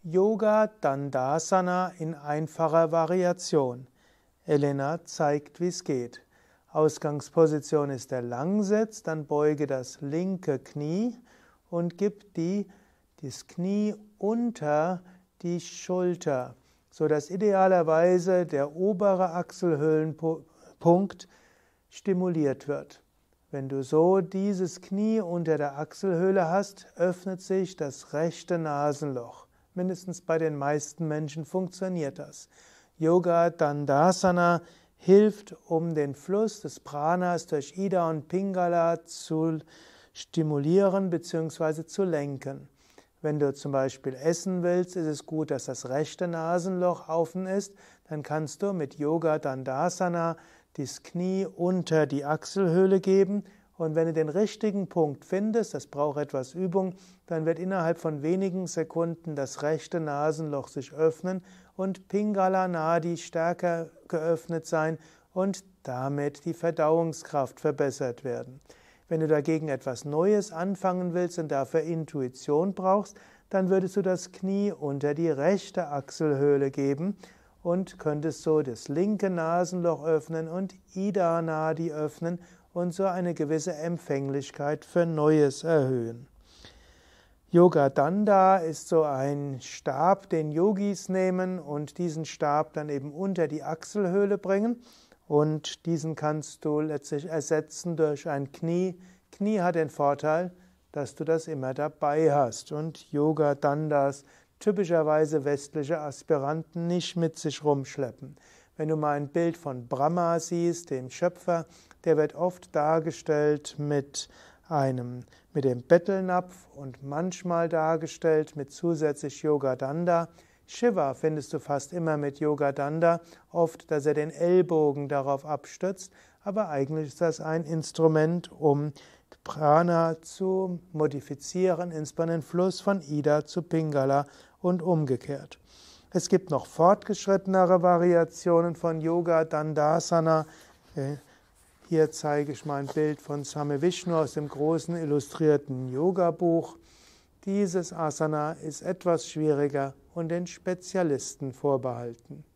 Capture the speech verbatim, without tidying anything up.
Yoga Dandasana in einfacher Variation. Elena zeigt, wie es geht. Ausgangsposition ist der Langsitz, dann beuge das linke Knie und gib die, das Knie unter die Schulter, sodass idealerweise der obere Achselhöhlenpunkt stimuliert wird. Wenn du so dieses Knie unter der Achselhöhle hast, öffnet sich das rechte Nasenloch. Mindestens bei den meisten Menschen funktioniert das. Yoga Dandasana hilft, um den Fluss des Pranas durch Ida und Pingala zu stimulieren bzw. zu lenken. Wenn du zum Beispiel essen willst, ist es gut, dass das rechte Nasenloch offen ist. Dann kannst du mit Yoga Dandasana das Knie unter die Achselhöhle geben. Und wenn du den richtigen Punkt findest, das braucht etwas Übung, dann wird innerhalb von wenigen Sekunden das rechte Nasenloch sich öffnen und Pingala Nadi stärker geöffnet sein und damit die Verdauungskraft verbessert werden. Wenn du dagegen etwas Neues anfangen willst und dafür Intuition brauchst, dann würdest du das Knie unter die rechte Achselhöhle geben und könntest so das linke Nasenloch öffnen und Ida Nadi öffnen und so eine gewisse Empfänglichkeit für Neues erhöhen. Yoga Danda ist so ein Stab, den Yogis nehmen und diesen Stab dann eben unter die Achselhöhle bringen. Und diesen kannst du letztlich ersetzen durch ein Knie. Knie hat den Vorteil, dass du das immer dabei hast und Yoga Dandas typischerweise westliche Aspiranten nicht mit sich rumschleppen. Wenn du mal ein Bild von Brahma siehst, dem Schöpfer, der wird oft dargestellt mit einem, mit dem Bettelnapf und manchmal dargestellt mit zusätzlich Yoga Danda. Shiva findest du fast immer mit Yoga Danda, oft, dass er den Ellbogen darauf abstützt, aber eigentlich ist das ein Instrument, um Prana zu modifizieren, insbesondere den Fluss von Ida zu Pingala und umgekehrt. Es gibt noch fortgeschrittenere Variationen von Yoga Dandasana. Hier zeige ich mal ein Bild von Same Vishnu aus dem großen illustrierten Yoga-Buch. Dieses Asana ist etwas schwieriger und den Spezialisten vorbehalten.